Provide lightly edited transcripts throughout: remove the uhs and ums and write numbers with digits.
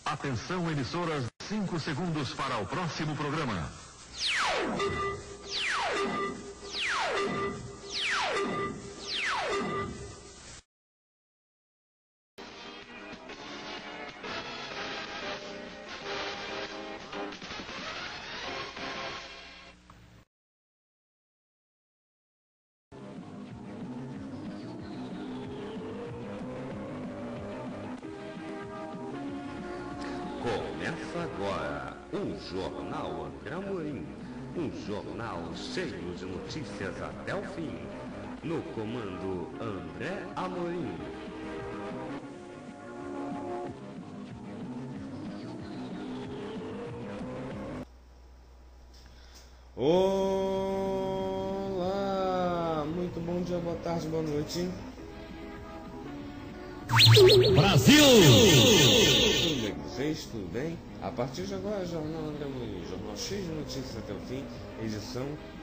Atenção, emissoras, 5 segundos para o próximo programa. Começa agora o Jornal André Amorim, um jornal cheio de notícias até o fim. No comando André Amorim. Olá, muito bom dia, boa tarde, boa noite. Brasil! Tudo bem com vocês? Tudo bem? A partir de agora, Jornal André Amorim, jornal cheio de notícias até o fim, edição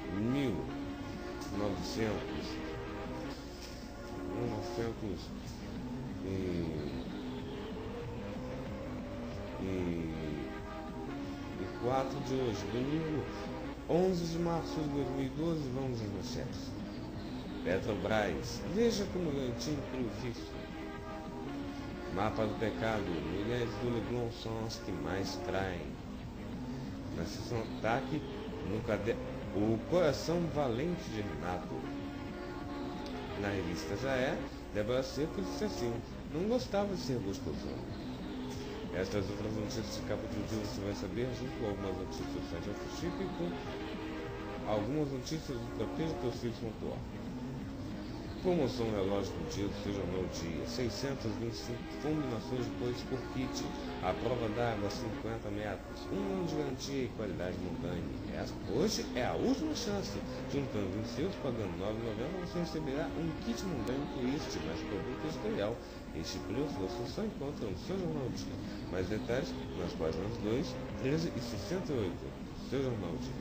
1904 de hoje, domingo, 11 de março de 2012, vamos às manchetes. Petrobras, veja como garantir emprego fixo. Mapa do pecado, mulheres do Leblon são as que mais traem. Na sessão ataque, o coração valente de Renato. Na revista Já É, Débora Seco disse assim, não gostava de ser gostosão. Estas outras notícias de capa de dia você vai saber, junto com algumas notícias do site Autochip e com algumas notícias do tapejoteus.org. Promoção relógio do dia do seu jornal dia, 625 combinações de cores por kit, a prova d'água 50 metros, 1 ano de garantia e qualidade Mondani. Hoje é a última chance, juntando 20 euros, pagando R$ 9,90, você receberá um kit Mondani Twist, mais produto editorial. Este preço você só encontra no seu jornal dia. Mais detalhes nas páginas 2, 13 e 68, seu jornal dia.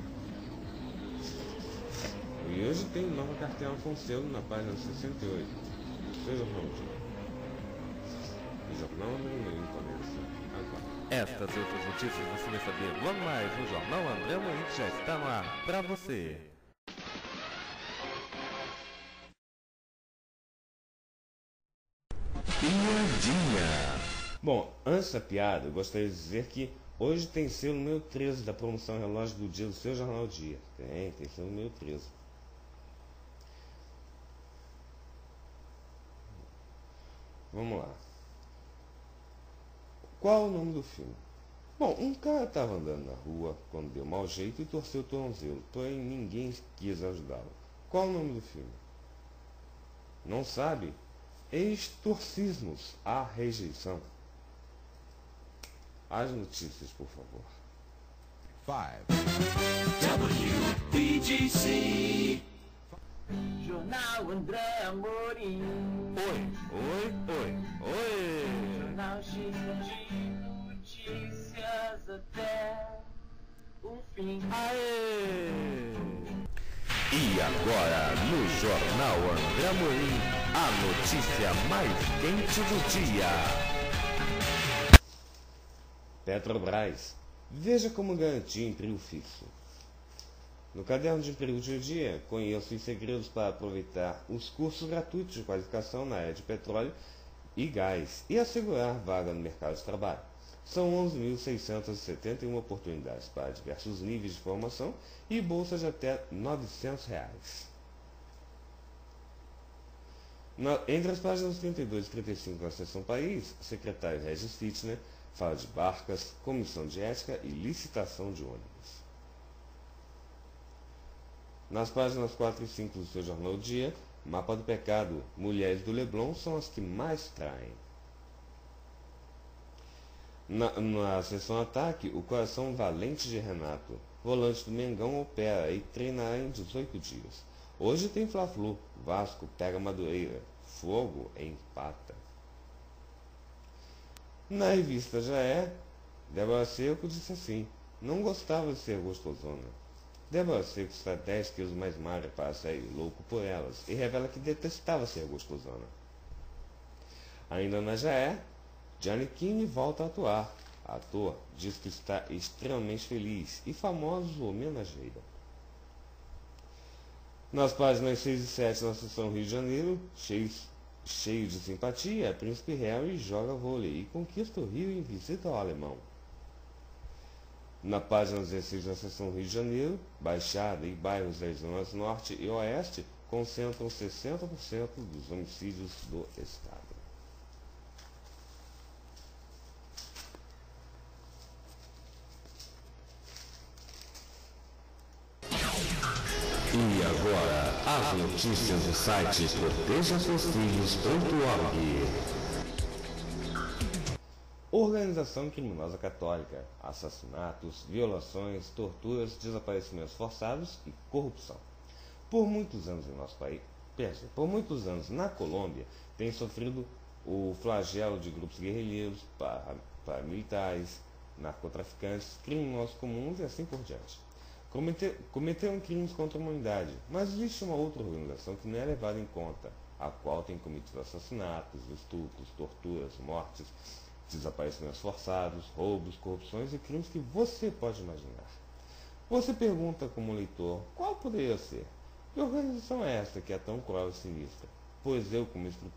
E hoje tem nova cartela com selo na página 68, seu jornal dia. O Jornal André Amorim começa agora. Estas e outras notícias você vai saber logo mais no Jornal André Amorim, que já está no ar para você. Piadinha. Bom, antes da piada, eu gostaria de dizer que hoje tem selo número 13 da promoção relógio do dia do seu jornal dia. Tem selo número 13. Vamos lá. Qual o nome do filme? Bom, um cara estava andando na rua quando deu mau jeito e torceu o tornozelo, porém ninguém quis ajudá-lo. Qual o nome do filme? Não sabe? Exorcismos, a rejeição. As notícias, por favor. 5 WBGC Jornal André Amorim. Oi. Jornal cheio de notícias até o fim. Aê! E agora, no Jornal André Amorim, a notícia mais quente do dia. Petrobras, veja como garantir emprego fixo. No caderno de emprego de dia, conheço os segredos para aproveitar os cursos gratuitos de qualificação na área de petróleo e gás e assegurar vaga no mercado de trabalho. São 11.671 oportunidades para diversos níveis de formação e bolsas de até R$ 900. Entre as páginas 32 e 35 na seção País, o secretário Regis Fittner fala de barcas, comissão de ética e licitação de ônibus. Nas páginas 4 e 5 do seu jornal Dia, Mapa do Pecado, mulheres do Leblon são as que mais traem. Na seção Ataque, o coração valente de Renato, volante do Mengão, opera e treinará em 18 dias. Hoje tem Fla-Flu, Vasco pega Madureira, Fogo empata. Na revista Já É, Débora Seco disse assim, não gostava de ser gostosona. Débora Seco está 10 quilos mais magra para sair louco por elas e revela que detestava ser gostosona. Ainda na Já É, Gianni Kini volta a atuar. ator, diz que está extremamente feliz e famosos o homenageiam. Nas páginas 6 e 7, na seção Rio de Janeiro, cheio de simpatia, Príncipe Harry joga vôlei e conquista o Rio em visita ao alemão. Na página 16, na seção Rio de Janeiro, Baixada e bairros das zonas Norte e Oeste concentram 60% dos homicídios do estado. E agora, as notícias do site protejaseusfilhos.org. Organização criminosa católica, assassinatos, violações, torturas, desaparecimentos forçados e corrupção. Por muitos anos em nosso país, na Colômbia, tem sofrido o flagelo de grupos guerrilheiros, paramilitares, narcotraficantes, criminosos comuns e assim por diante. Cometeram crimes contra a humanidade, mas existe uma outra organização que não é levada em conta, a qual tem cometido assassinatos, estupros, torturas, mortes, desaparecimentos forçados, roubos, corrupções e crimes que você pode imaginar. Você pergunta como leitor, qual poderia ser? Que organização é esta que é tão cruel e sinistra? Pois eu,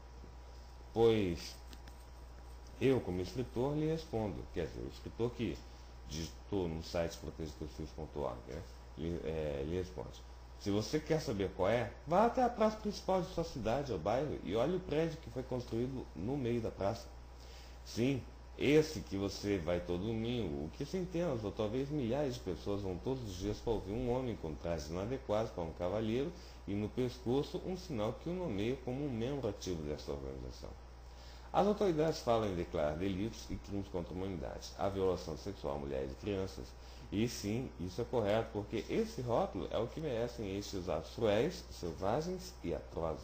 como escritor, lhe respondo, quer dizer, o escritor que digitou no site protejateusfilhos.org, né? Lhe responde. Se você quer saber qual é, vá até a praça principal de sua cidade ou bairro e olhe o prédio que foi construído no meio da praça. Sim, esse que você vai todo domingo, o que centenas ou talvez milhares de pessoas vão todos os dias para ouvir um homem com trajes inadequados para um cavalheiro e no pescoço um sinal que o nomeia como um membro ativo dessa organização. As autoridades falam em declarar delitos e crimes contra a humanidade, a violação sexual a mulheres e crianças. E sim, isso é correto, porque esse rótulo é o que merecem estes atos cruéis, selvagens e atrozes.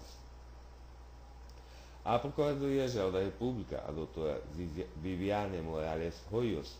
A Procuradoria-Geral da República, a doutora Viviane Morales Royos,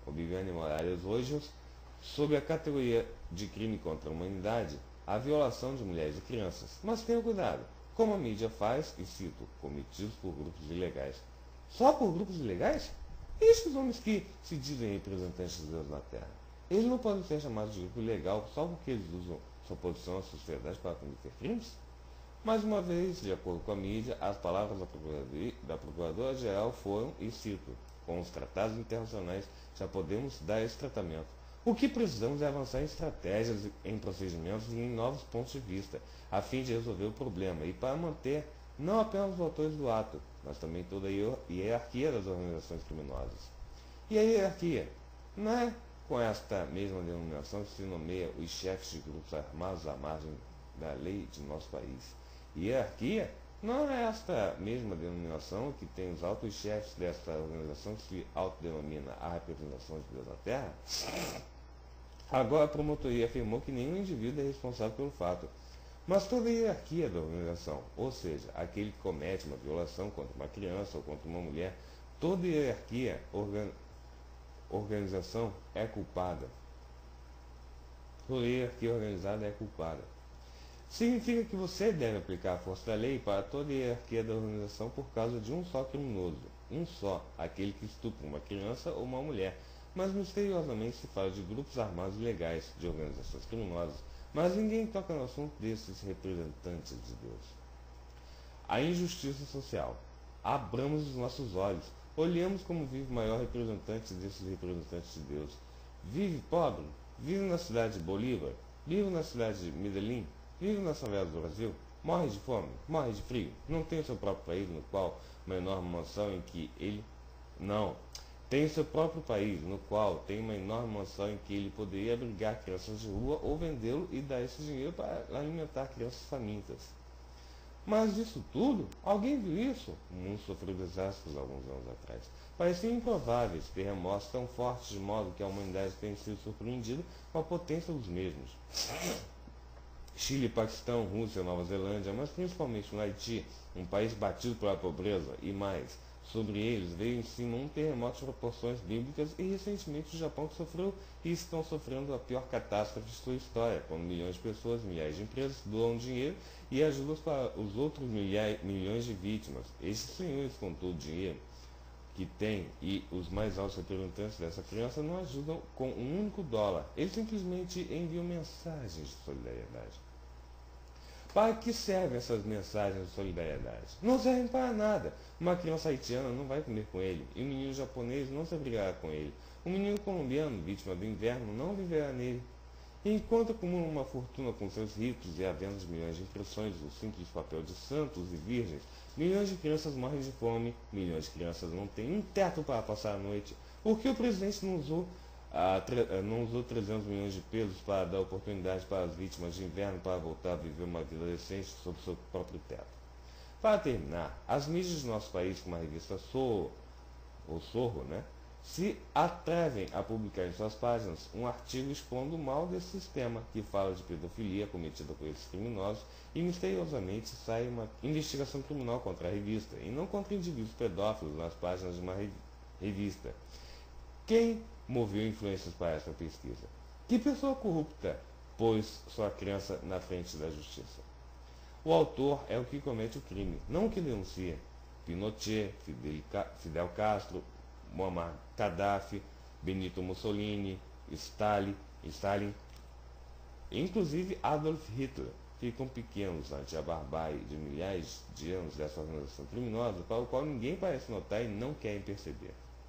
sob a categoria de crime contra a humanidade, a violação de mulheres e crianças. Mas tenha cuidado, como a mídia faz, e cito, cometidos por grupos ilegais. Só por grupos ilegais? E esses homens que se dizem representantes de Deus na Terra? Eles não podem ser chamados de grupo ilegal só porque eles usam sua posição na sociedade para cometer crimes? Mais uma vez, de acordo com a mídia, as palavras da Procuradora-Geral foram, e cito, com os tratados internacionais já podemos dar esse tratamento. O que precisamos é avançar em estratégias, em procedimentos e em novos pontos de vista, a fim de resolver o problema e para manter não apenas os autores do ato, mas também toda a hierarquia das organizações criminosas. E a hierarquia? Não é com esta mesma denominação que se nomeia os chefes de grupos armados à margem da lei de nosso país. Hierarquia? Não é esta mesma denominação que tem os altos chefes desta organização que se autodenomina a representação de Deus na Terra? Agora a promotoria afirmou que nenhum indivíduo é responsável pelo fato, mas toda a hierarquia da organização, ou seja, aquele que comete uma violação contra uma criança ou contra uma mulher, toda a hierarquia, organização é culpada. Toda a hierarquia organizada é culpada. Significa que você deve aplicar a força da lei para toda a hierarquia da organização por causa de um só criminoso, um só, aquele que estupra uma criança ou uma mulher. Mas misteriosamente se fala de grupos armados ilegais, de organizações criminosas, mas ninguém toca no assunto desses representantes de Deus. A injustiça social. Abramos os nossos olhos, olhemos como vive o maior representante desses representantes de Deus. Vive pobre, vive na cidade de Bolívar, vive na cidade de Medellín, vive nas favelas do Brasil, morre de fome, morre de frio, não tem o seu próprio país no qual uma enorme mansão em que ele... Não, tem o seu próprio país no qual tem uma enorme mansão em que ele poderia abrigar crianças de rua ou vendê-lo e dar esse dinheiro para alimentar crianças famintas. Mas isso tudo, alguém viu isso? O mundo sofreu desastres alguns anos atrás. Pareciam improváveis, terremotos tão fortes de modo que a humanidade tem sido surpreendida com a potência dos mesmos. Chile, Paquistão, Rússia, Nova Zelândia, mas principalmente no Haiti, um país batido pela pobreza, e mais, sobre eles veio em cima um terremoto de proporções bíblicas e recentemente o Japão que sofreu e estão sofrendo a pior catástrofe de sua história, quando milhões de pessoas, milhares de empresas doam dinheiro e ajudam para os outros milhões de vítimas. Esses senhores com todo o dinheiro que tem e os mais altos representantes dessa criança não ajudam com um único dólar. Eles simplesmente enviam mensagens de solidariedade. Para que servem essas mensagens de solidariedade? Não servem para nada. Uma criança haitiana não vai comer com ele, e um menino japonês não se abrigará com ele. Um menino colombiano, vítima do inverno, não viverá nele. E enquanto acumulam uma fortuna com seus ritos e a venda de milhões de impressões do simples papel de santos e virgens, milhões de crianças morrem de fome, milhões de crianças não têm um teto para passar a noite. Por que o presidente não usou 300 milhões de pesos para dar oportunidade para as vítimas de inverno para voltar a viver uma vida decente sob seu próprio teto? Para terminar, as mídias do nosso país, como a revista Sorro, se atrevem a publicar em suas páginas um artigo expondo o mal desse sistema, que fala de pedofilia cometida por esses criminosos, e misteriosamente sai uma investigação criminal contra a revista, e não contra indivíduos pedófilos nas páginas de uma revista. Quem moveu influências para essa pesquisa? Que pessoa corrupta pôs sua crença na frente da justiça? O autor é o que comete o crime, não o que denuncia. Pinochet, Fidel Castro, Muammar Gaddafi, Benito Mussolini, Stalin, e inclusive Adolf Hitler, ficam pequenos ante a barbárie de milhares de anos dessa organização criminosa, para o qual ninguém parece notar e não querem perceber.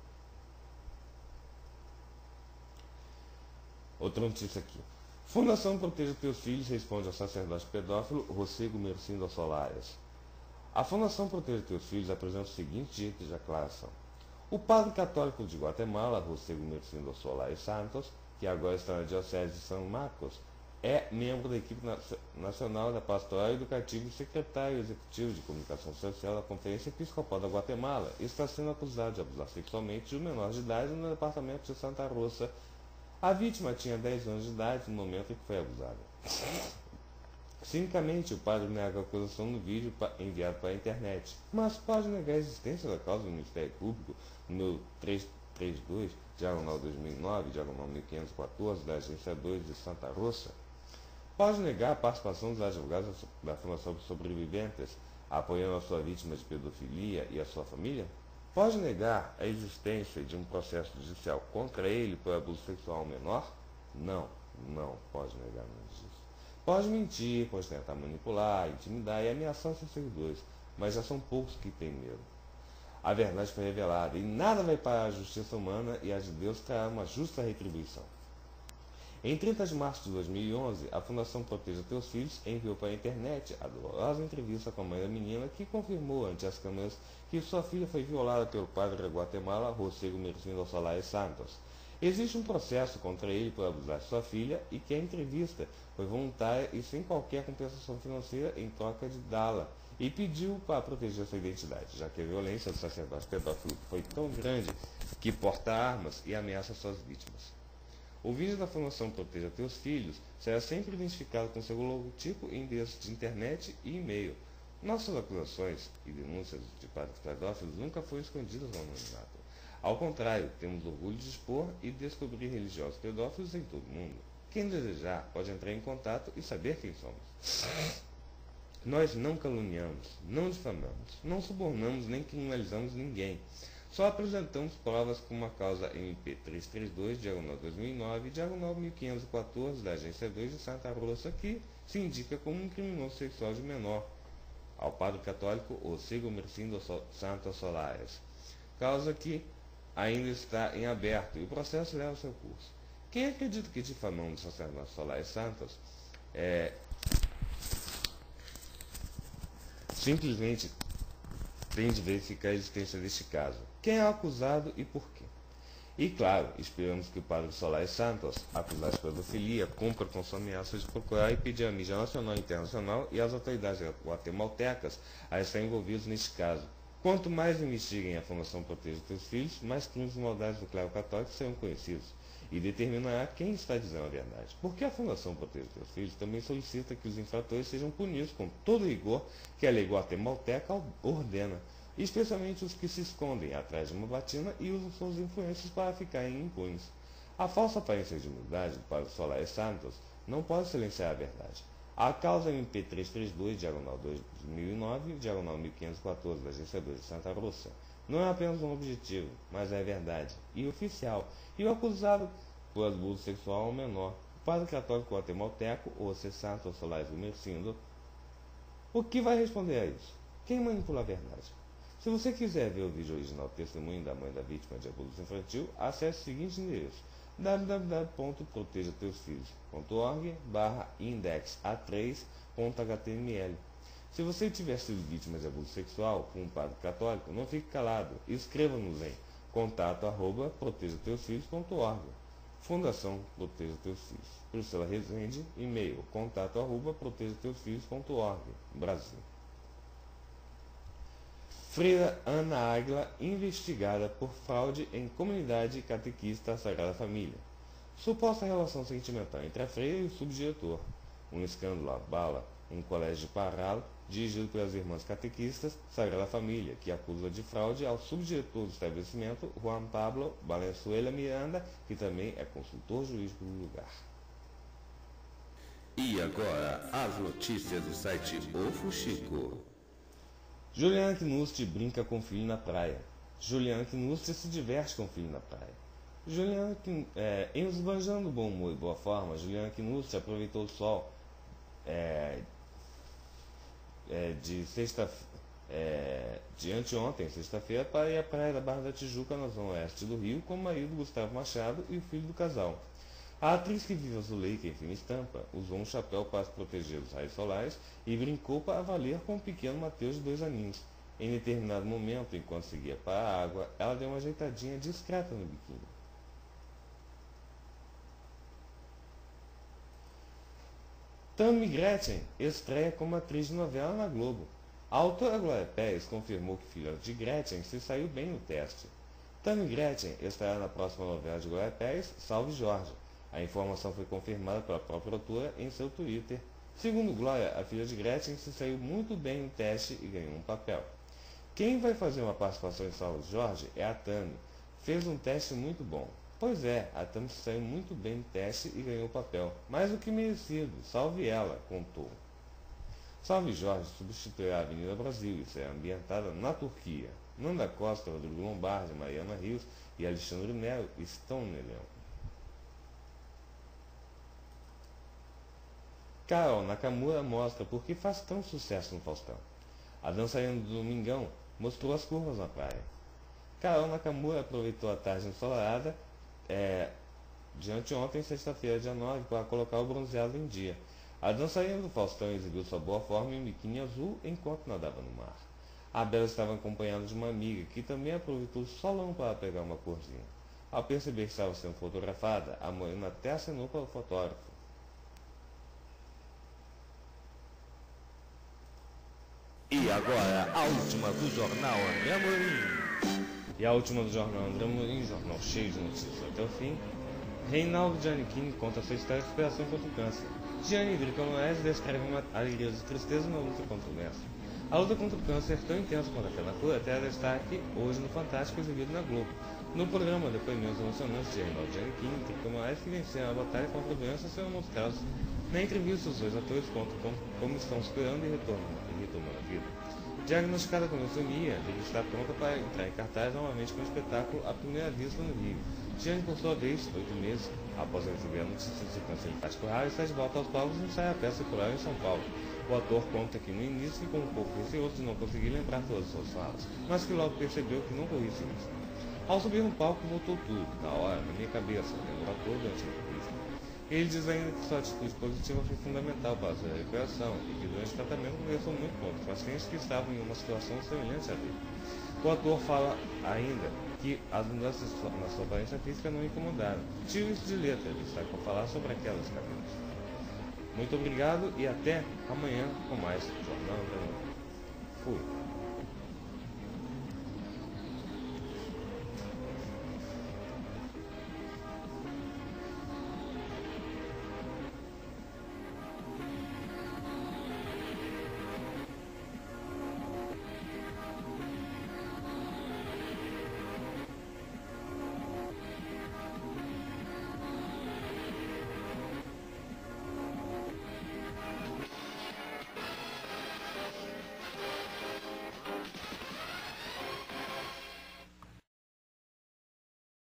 Outra notícia aqui. Fundação Proteja Teus Filhos responde ao sacerdote pedófilo Rocego Mercindo Solares. A Fundação Proteja Teus Filhos apresenta o seguinte direito de declaração. O padre católico de Guatemala, Rocego Mercindo Solares Santos, que agora está na Diocese de São Marcos, é membro da equipe nacional da Pastoral Educativa e secretário executivo de comunicação social da Conferência Episcopal da Guatemala. Está sendo acusado de abusar sexualmente de um menor de idade no departamento de Santa Rosa. A vítima tinha 10 anos de idade no momento em que foi abusada. Cinicamente, o padre nega a acusação no vídeo enviado para a internet, mas pode negar a existência da causa do Ministério Público no 332, diagonal 2009, diagonal 1514, da Agência 2 de Santa Rosa. Pode negar a participação dos advogados da Fundação Sobreviventes, apoiando a sua vítima de pedofilia e a sua família? Pode negar a existência de um processo judicial contra ele por abuso sexual ao menor? Não pode negar nada disso. Pode mentir, pode tentar manipular, intimidar e ameaçar seus seguidores, mas já são poucos que têm medo. A verdade foi revelada e nada vai parar a justiça humana e a de Deus trará uma justa retribuição. Em 30 de março de 2011, a Fundação Proteja Teus Filhos enviou para a internet a dolorosa entrevista com a mãe da menina que confirmou ante as câmeras que sua filha foi violada pelo padre da Guatemala, Rocego Mercindo Solares Santos. Existe um processo contra ele por abusar de sua filha e que a entrevista foi voluntária e sem qualquer compensação financeira em troca de dá-la, e pediu para proteger sua identidade, já que a violência do sacerdote pedófilo foi tão grande que porta armas e ameaça suas vítimas. O vídeo da Fundação Proteja Teus Filhos será sempre identificado com seu logotipo e endereço de internet e e-mail. Nossas acusações e denúncias de padres pedófilos nunca foram escondidas no anonimato. Ao contrário, temos orgulho de expor e descobrir religiosos pedófilos em todo o mundo. Quem desejar pode entrar em contato e saber quem somos. Nós não caluniamos, não difamamos, não subornamos nem criminalizamos ninguém. Só apresentamos provas como a causa MP 332, diagonal 2009, diagonal 1514, da Agência 2 de Santa Rosa, que se indica como um criminoso sexual de menor, ao padre católico Rocego Mercindo Santos Solares. Causa que ainda está em aberto e o processo leva seu curso. Quem acredita que difamamos o sacerdote Solares Santos simplesmente tem de verificar a existência deste caso. Quem é o acusado e por quê? E claro, esperamos que o padre Solares Santos, acusado de pedofilia, cumpra com sua ameaça de procurar e pedir à mídia nacional e internacional e às autoridades guatemaltecas a estar envolvidos neste caso. Quanto mais investiguem a Fundação Proteja Teus Filhos, mais crimes e maldades do clero católico serão conhecidos e determinará quem está dizendo a verdade. Porque a Fundação Proteja Teus Filhos também solicita que os infratores sejam punidos com todo o rigor que a lei guatemalteca ordena, especialmente os que se escondem atrás de uma batina e usam suas influências para ficarem impunes. A falsa aparência de humildade do padre Solares Santos não pode silenciar a verdade. A causa MP 332, diagonal 2009, diagonal 1514, da Agência 2 de Santa Rosa, não é apenas um objetivo, mas é verdade, e oficial, e o acusado por abuso sexual ao menor, o padre católico guatemalteco, o Santo Solais Gumercindo, o que vai responder a isso? Quem manipula a verdade? Se você quiser ver o vídeo original Testemunho da Mãe da Vítima de Abuso Infantil, acesse o seguinte endereço: www.protejateusfilhos.org/indexa3.html. Se você tiver sido vítima de abuso sexual com um padre católico, não fique calado e escreva-nos em contato@protejateusfilhos.org. Fundação Proteja Teus Filhos. Priscila Rezende, e-mail contato@protejateusfilhos.org, Brasil. Freira Ana Águila, investigada por fraude em comunidade catequista Sagrada Família. Suposta relação sentimental entre a freira e o subdiretor. Um escândalo abala um colégio de Parral, dirigido pelas irmãs catequistas Sagrada Família, que acusa de fraude ao subdiretor do estabelecimento, Juan Pablo Valenzuela Miranda, que também é consultor jurídico do lugar. E agora, as notícias do site O Fuxico. Juliana Knust brinca com o filho na praia. Juliana Knust se diverte com o filho na praia. Em esbanjando bom humor e boa forma, Juliana Knust aproveitou o sol de anteontem, sexta-feira, para ir à praia da Barra da Tijuca, na zona oeste do Rio, com o marido Gustavo Machado e o filho do casal. A atriz, que vive azuleika em fina estampa, usou um chapéu para se proteger dos raios solares e brincou para valer com o pequeno Mateus de 2 aninhos. Em determinado momento, enquanto seguia para a água, ela deu uma ajeitadinha discreta no biquíni. Tammy Gretchen estreia como atriz de novela na Globo. A autora Glória Pérez confirmou que filha de Gretchen se saiu bem no teste. Tammy Gretchen estará na próxima novela de Glória Pérez, Salve Jorge. A informação foi confirmada pela própria autora em seu Twitter. Segundo Glória, a filha de Gretchen se saiu muito bem no teste e ganhou um papel. Quem vai fazer uma participação em Salve Jorge é a Tammy. Fez um teste muito bom. Pois é, a Tammy se saiu muito bem no teste e ganhou o papel. Mais do que merecido, salve ela, contou. Salve Jorge substituirá a Avenida Brasil e será ambientada na Turquia. Nanda Costa, Rodrigo Lombardi, Mariana Rios e Alexandre Nero estão no elenco. Carol Nakamura mostra por que faz tão sucesso no Faustão. A dançarina do Domingão mostrou as curvas na praia. Carol Nakamura aproveitou a tarde ensolarada de anteontem, sexta-feira, dia 9, para colocar o bronzeado em dia. A dançarina do Faustão exibiu sua boa forma em um biquíni azul enquanto nadava no mar. A Bela estava acompanhada de uma amiga que também aproveitou o solão para pegar uma corzinha. Ao perceber que estava sendo fotografada, a morena até acenou para o fotógrafo. E agora, a última do Jornal André Amorim. E a última do Jornal André Amorim, jornal cheio de notícias até o fim. Reinaldo Giannichini conta sua história de superação contra o câncer. Gianni Driconoes descreve uma alegria de tristeza na luta contra o câncer. A luta contra o câncer, tão intensa quanto aquela cura, terá destaque hoje no Fantástico, exibido na Globo. No programa, depoimentos emocionantes de Reinaldo Giannichini e Driconoes, que venceram a batalha contra a doença, serão mostrados. Na entrevista, os dois atores contam como estão superando e retomando a vida. Diagnosticada com leucemia, ele está pronta para entrar em cartaz novamente com o espetáculo A Primeira Vista no Rio. Gianni, por sua vez, 8 meses após receber a notícia de câncer linfático raro, está de volta aos palcos e ensaia a peça coral em São Paulo. O ator conta que no início ficou um pouco receoso de não conseguir lembrar todas as suas falas, mas que logo percebeu que não corria esse risco. Ao subir no palco, voltou tudo, na hora, na minha cabeça, lembra o ator durante a entrevista. Ele diz ainda que sua atitude positiva foi fundamental para a sua recuperação e que durante o tratamento conversou muito com outros pacientes que estavam em uma situação semelhante à dele. O ator fala ainda que as mudanças na sua aparência física não o incomodaram. Tiro isso de letra, ele está para falar sobre aquelas cabelos. Muito obrigado e até amanhã com mais Jornal André Amorim. Fui.